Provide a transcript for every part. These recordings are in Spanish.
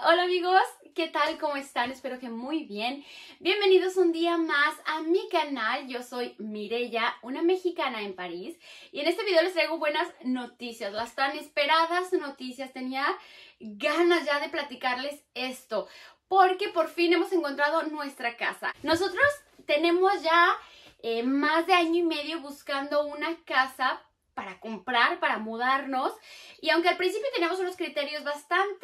Hola amigos, ¿qué tal? ¿Cómo están? Espero que muy bien. Bienvenidos un día más a mi canal. Yo soy Mireya, una mexicana en París. Y en este video les traigo buenas noticias, las tan esperadas noticias. Tenía ganas ya de platicarles esto, porque por fin hemos encontrado nuestra casa. Nosotros tenemos ya más de año y medio buscando una casa para comprar, para mudarnos, y aunque al principio teníamos unos criterios bastante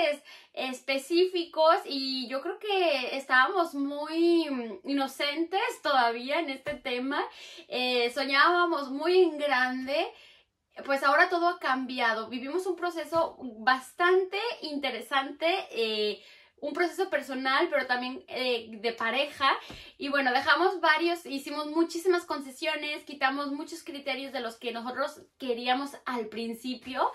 específicos y yo creo que estábamos muy inocentes todavía en este tema, soñábamos muy en grande, pues ahora todo ha cambiado. Vivimos un proceso bastante interesante, un proceso personal, pero también de pareja. Y bueno, hicimos muchísimas concesiones, quitamos muchos criterios de los que nosotros queríamos al principio.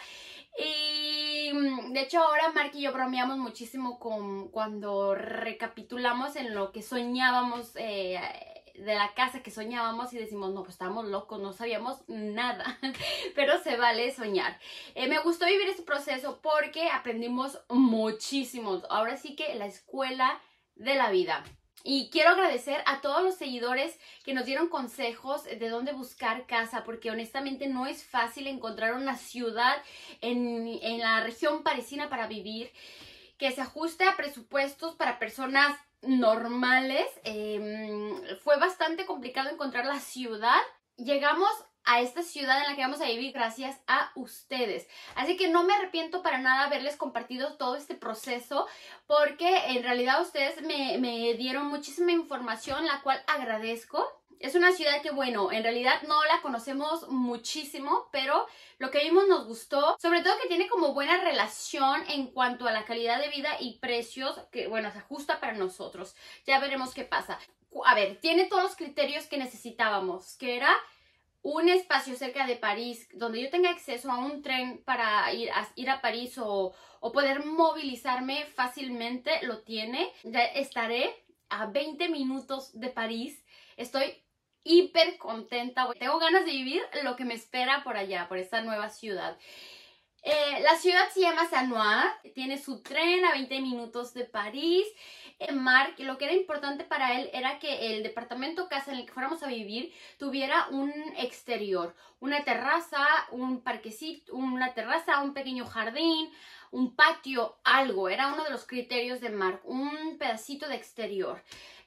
Y de hecho ahora Mark y yo bromeamos muchísimo cuando recapitulamos en lo que soñábamos, de la casa que soñábamos, y decimos, no, pues estábamos locos, no sabíamos nada, pero se vale soñar. Me gustó vivir este proceso porque aprendimos muchísimo. Ahora sí que la escuela de la vida. Y quiero agradecer a todos los seguidores que nos dieron consejos de dónde buscar casa, porque honestamente no es fácil encontrar una ciudad en la región parisina para vivir, que se ajuste a presupuestos para personas normales. Fue bastante complicado encontrar la ciudad. Llegamos a esta ciudad en la que vamos a vivir gracias a ustedes, así que no me arrepiento para nada haberles compartido todo este proceso, porque en realidad ustedes me dieron muchísima información, la cual agradezco. Es una ciudad que, bueno, en realidad no la conocemos muchísimo, pero lo que vimos nos gustó. Sobre todo que tiene como buena relación en cuanto a la calidad de vida y precios, que, bueno, se ajusta para nosotros. Ya veremos qué pasa. A ver, tiene todos los criterios que necesitábamos, que era un espacio cerca de París, donde yo tenga acceso a un tren para ir a París o poder movilizarme fácilmente. Lo tiene. Ya estaré a 20 minutos de París. Estoy hiper contenta. Tengo ganas de vivir lo que me espera por allá, por esta nueva ciudad. La ciudad se llama Sannois, tiene su tren a 20 minutos de París. Mark, lo que era importante para él era que el departamento casa en el que fuéramos a vivir tuviera un exterior, una terraza, un parquecito, una terraza, un pequeño jardín, un patio, algo. Era uno de los criterios de Mark, un pedacito de exterior.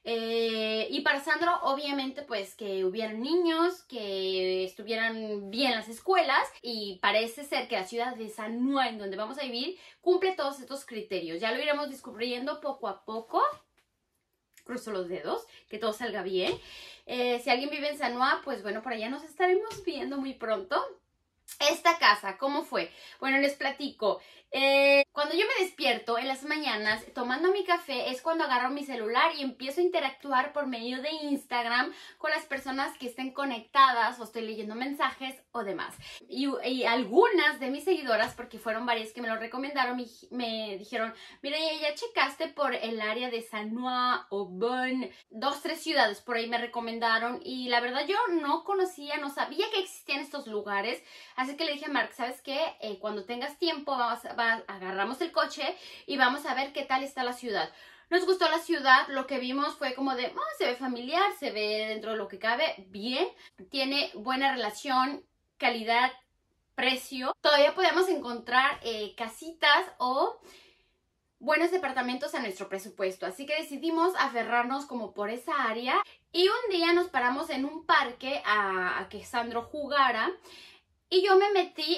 Y para Sandro, obviamente, pues que hubieran niños, que estuvieran bien las escuelas, y parece ser que la ciudad de Sannois, en donde vamos a vivir, cumple todos estos criterios. Ya lo iremos descubriendo poco a poco. Cruzo los dedos, que todo salga bien. Si alguien vive en Sannois, pues bueno, por allá nos estaremos viendo muy pronto. Esta casa, ¿cómo fue? Bueno, les platico. Cuando yo me despierto en las mañanas tomando mi café, es cuando agarro mi celular y empiezo a interactuar por medio de Instagram con las personas que estén conectadas, o estoy leyendo mensajes o demás. Y algunas de mis seguidoras, porque fueron varias que me lo recomendaron, me dijeron, mira, ya checaste por el área de Sannois o Bonn, 2, 3 ciudades por ahí me recomendaron, y la verdad yo no conocía, no sabía que existían estos lugares. Así que le dije a Mark, ¿sabes qué? Cuando tengas tiempo agarramos el coche y vamos a ver qué tal está la ciudad. Nos gustó la ciudad, lo que vimos fue como de, se ve familiar, se ve dentro de lo que cabe bien, tiene buena relación, calidad, precio. Todavía podemos encontrar casitas o buenos departamentos a nuestro presupuesto, así que decidimos aferrarnos como por esa área. Y un día nos paramos en un parque a que Sandro jugara. Y yo me metí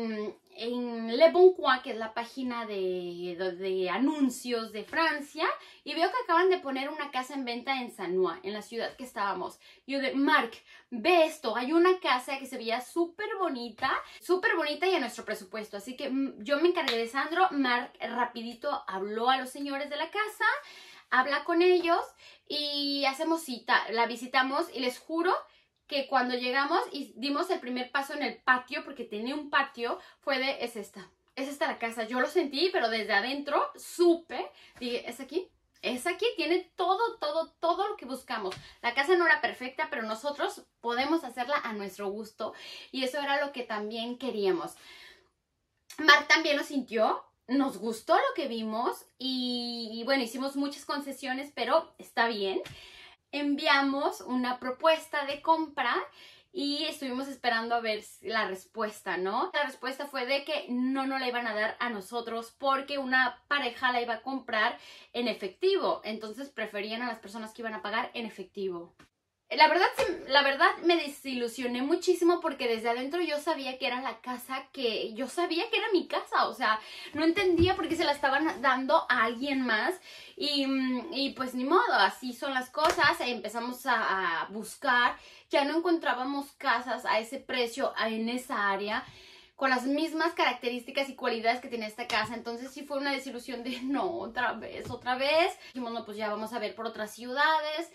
en Le Bon Coin, que es la página de anuncios de Francia, y veo que acaban de poner una casa en venta en Sannois, en la ciudad que estábamos. Yo de, Mark, ve esto, hay una casa que se veía súper bonita y a nuestro presupuesto. Así que yo me encargué de Sandro. Mark rapidito habló a los señores de la casa, habla con ellos y hacemos cita. La visitamos y les juro que cuando llegamos y dimos el primer paso en el patio, porque tenía un patio, fue de, es esta la casa. Yo lo sentí, pero desde adentro supe, dije, ¿es aquí? Es aquí, tiene todo lo que buscamos. La casa no era perfecta, pero nosotros podemos hacerla a nuestro gusto, y eso era lo que también queríamos. Mark también lo sintió. nos gustó lo que vimos y bueno, hicimos muchas concesiones, pero está bien. Enviamos una propuesta de compra y estuvimos esperando a ver la respuesta, ¿no? La respuesta fue de que no nos la iban a dar a nosotros porque una pareja la iba a comprar en efectivo. Entonces preferían a las personas que iban a pagar en efectivo. La verdad me desilusioné muchísimo porque desde adentro yo sabía que era la casa yo sabía que era mi casa, o sea, no entendía por qué se la estaban dando a alguien más y pues ni modo, así son las cosas. Empezamos a buscar, ya no encontrábamos casas a ese precio en esa área con las mismas características y cualidades que tiene esta casa. Entonces sí fue una desilusión de no, otra vez. Dijimos, no, pues ya vamos a ver por otras ciudades.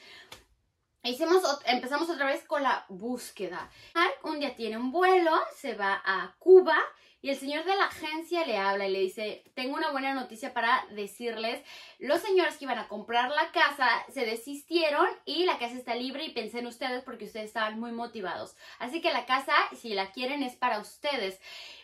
Empezamos otra vez con la búsqueda. Un día tiene un vuelo, se va a Cuba y el señor de la agencia le habla y le dice, tengo una buena noticia para decirles, los señores que iban a comprar la casa se desistieron y la casa está libre y pensé en ustedes porque ustedes estaban muy motivados. Así que la casa, si la quieren, es para ustedes.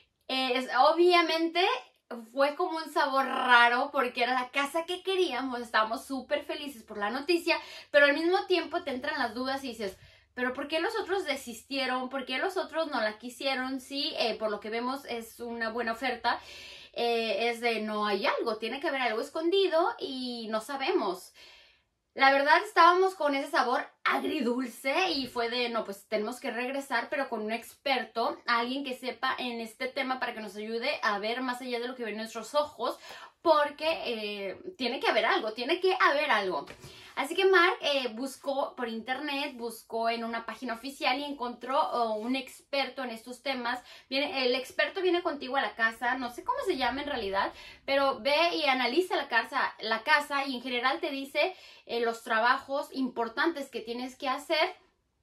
Obviamente fue como un sabor raro porque era la casa que queríamos, estábamos súper felices por la noticia, pero al mismo tiempo te entran las dudas y dices, pero ¿por qué los otros desistieron? ¿Por qué los otros no la quisieron? Sí, por lo que vemos es una buena oferta, es de no hay algo, tiene que haber algo escondido y no sabemos. La verdad estábamos con ese sabor agridulce y fue de, no, pues tenemos que regresar, pero con un experto, alguien que sepa en este tema para que nos ayude a ver más allá de lo que ven nuestros ojos, porque tiene que haber algo. Así que Mark buscó por internet, buscó en una página oficial y encontró un experto en estos temas. El experto viene contigo a la casa, no sé cómo se llama en realidad, pero ve y analiza la casa y en general te dice los trabajos importantes que tienes que hacer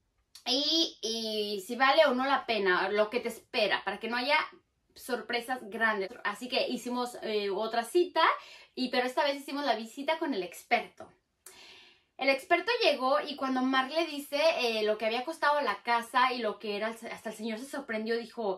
y si vale o no la pena, lo que te espera, para que no haya sorpresas grandes. Así que hicimos otra cita, pero esta vez hicimos la visita con el experto. El experto llegó y cuando Mark le dice lo que había costado la casa y lo que era, hasta el señor se sorprendió, dijo,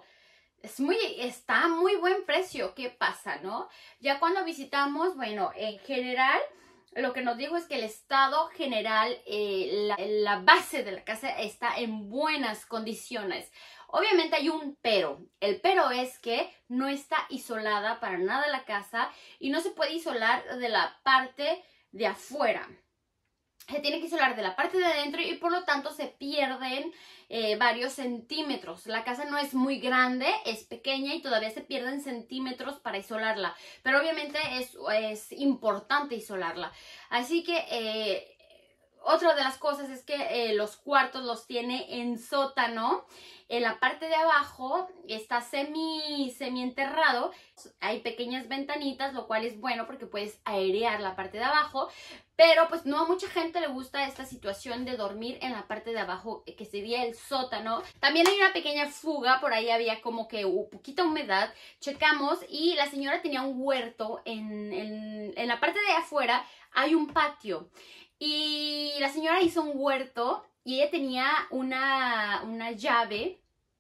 está muy buen precio, ¿qué pasa, no? Ya cuando visitamos, bueno, en general, lo que nos dijo es que el estado general, la base de la casa está en buenas condiciones. Obviamente hay un pero. El pero es que no está isolada para nada la casa y no se puede isolar de la parte de afuera. Se tiene que isolar de la parte de adentro y por lo tanto se pierden varios centímetros. La casa no es muy grande, es pequeña y todavía se pierden centímetros para isolarla. Pero obviamente es importante isolarla. Así que otra de las cosas es que los cuartos los tiene en sótano. En la parte de abajo está semi enterrado. Hay pequeñas ventanitas, lo cual es bueno porque puedes airear la parte de abajo. Pero pues no a mucha gente le gusta esta situación de dormir en la parte de abajo, que sería el sótano. También hay una pequeña fuga, por ahí había como que poquita humedad. Checamos y la señora tenía un huerto en la parte de afuera. Hay un patio. Y la señora hizo un huerto y ella tenía una llave.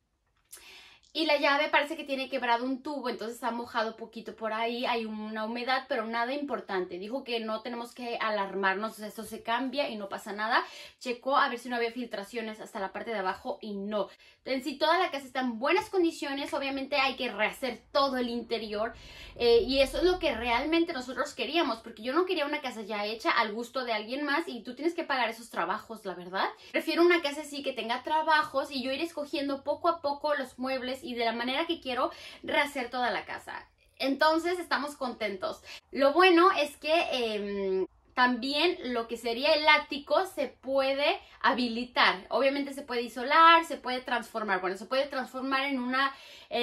Y la llave parece que tiene quebrado un tubo, entonces ha mojado poquito por ahí. Hay una humedad, pero nada importante. Dijo que no tenemos que alarmarnos, esto se cambia y no pasa nada. Checó a ver si no había filtraciones hasta la parte de abajo y no. En sí, toda la casa está en buenas condiciones. Obviamente hay que rehacer todo el interior. Y eso es lo que realmente nosotros queríamos, porque yo no quería una casa ya hecha al gusto de alguien más y tú tienes que pagar esos trabajos, la verdad. Prefiero una casa así que tenga trabajos y yo ir escogiendo poco a poco los muebles y de la manera que quiero rehacer toda la casa. Entonces estamos contentos. Lo bueno es que también lo que sería el ático se puede habilitar. Obviamente se puede isolar, se puede transformar. Bueno, se puede transformar en una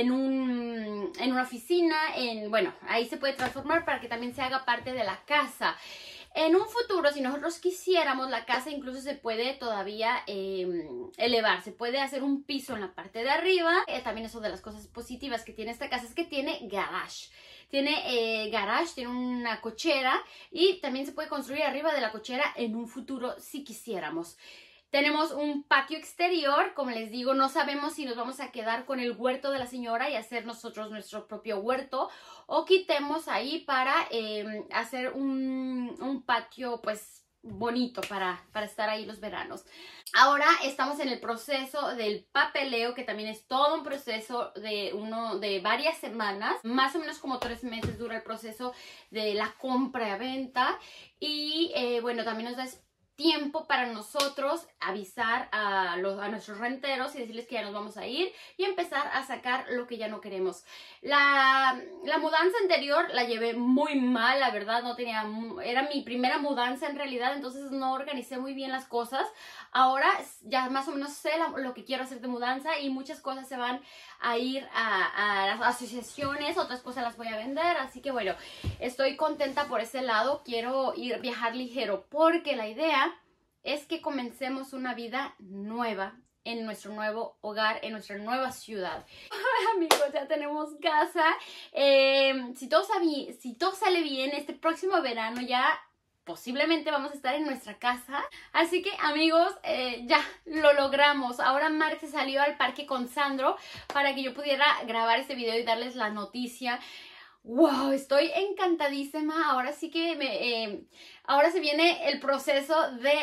oficina. Bueno, ahí se puede transformar para que también se haga parte de la casa. En un futuro, si nosotros quisiéramos, la casa incluso se puede todavía elevar. Se puede hacer un piso en la parte de arriba. También eso de las cosas positivas que tiene esta casa es que tiene garage. Tiene garage, tiene una cochera y también se puede construir arriba de la cochera en un futuro si quisiéramos. Tenemos un patio exterior, como les digo, no sabemos si nos vamos a quedar con el huerto de la señora y hacer nosotros nuestro propio huerto o quitemos ahí para hacer un patio pues bonito para estar ahí los veranos. Ahora estamos en el proceso del papeleo, que también es todo un proceso de varias semanas, más o menos como 3 meses dura el proceso de la compra-venta y bueno, también nos da tiempo para nosotros avisar a nuestros renteros y decirles que ya nos vamos a ir y empezar a sacar lo que ya no queremos. La mudanza anterior la llevé muy mal, la verdad, era mi primera mudanza en realidad, entonces no organicé muy bien las cosas. Ahora ya más o menos sé lo que quiero hacer de mudanza y muchas cosas se van a ir a las asociaciones, otras cosas las voy a vender, así que bueno, estoy contenta por ese lado. Quiero viajar ligero porque la idea es que comencemos una vida nueva en nuestro nuevo hogar, en nuestra nueva ciudad. Amigos, ya tenemos casa. Si todo sale bien, este próximo verano ya posiblemente vamos a estar en nuestra casa. Así que amigos, ya lo logramos. Ahora Mark se salió al parque con Sandro para que yo pudiera grabar este video y darles la noticia. ¡Wow! Estoy encantadísima. Ahora sí que ahora se viene el proceso de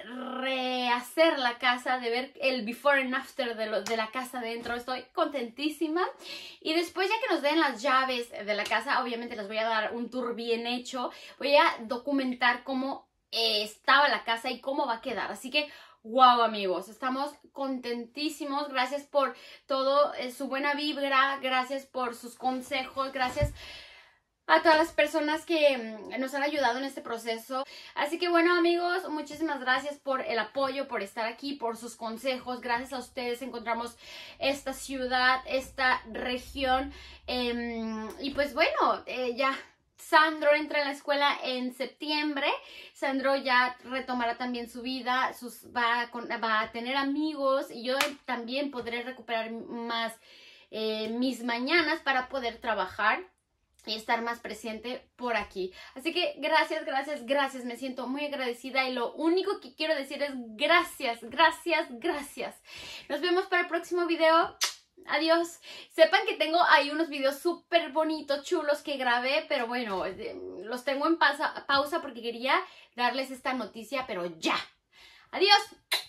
rehacer la casa, de ver el before and after de la casa dentro. Estoy contentísima. Y después, ya que nos den las llaves de la casa, obviamente les voy a dar un tour bien hecho. Voy a documentar cómo estaba la casa y cómo va a quedar. Así que wow, amigos, estamos contentísimos. Gracias por todo, su buena vibra, gracias por sus consejos, gracias a todas las personas que nos han ayudado en este proceso. Así que bueno, amigos, muchísimas gracias por el apoyo, por estar aquí, por sus consejos. Gracias a ustedes encontramos esta ciudad, esta región. Y pues bueno, ya Sandro entra en la escuela en septiembre. Sandro ya retomará también su vida, va a tener amigos y yo también podré recuperar más mis mañanas para poder trabajar y estar más presente por aquí. Así que gracias, gracias, gracias. Me siento muy agradecida y lo único que quiero decir es gracias, gracias, gracias. Nos vemos para el próximo video. Adiós. Sepan que tengo ahí unos videos súper bonitos, chulos que grabé, pero bueno, los tengo en pausa porque quería darles esta noticia, pero ya. Adiós.